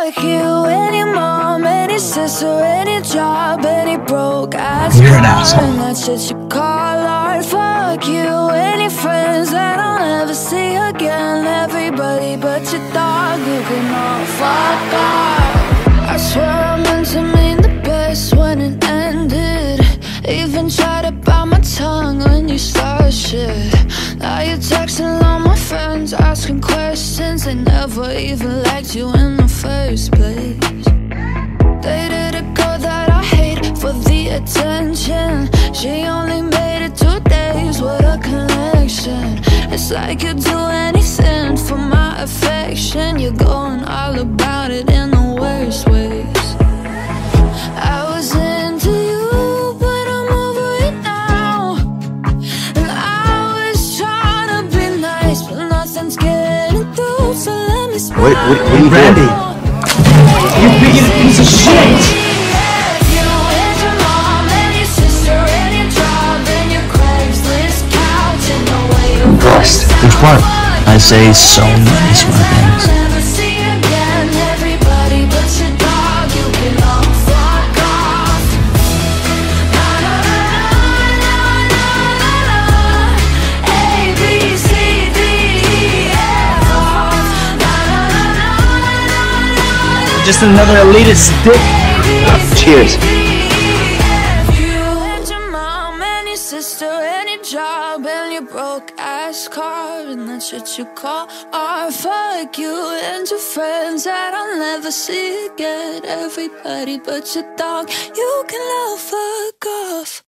fuck you and your mom and your sister and your job and your broke ass. You're an asshole. And that shit you call art. Fuck you and your friends that I'll never see again. Everybody but your dog, you can all fuck off. I swear I meant to mean the best when it ended. Even tried to bite my tongue when you started shit. Now you're texting all my friends, asking questions. They never even liked you in the first place. Dated a girl that I hate for the attention. She only made it 2 days with a connection. It's like you'd do anything for my affection. You're going all about it in the worst ways. I was into you, but I'm over it now. And I was trying to be nice, but nothing's getting through. So let me speak. What are you Randy? You bigoted piece of shit! I'm blessed. Which part? I say so many smart things. Just another elitist dick. Cheers. Job and your broke ass car and that shit you call art. Fuck you and your friends that I'll never see again. Everybody but your dog, you can all fuck off.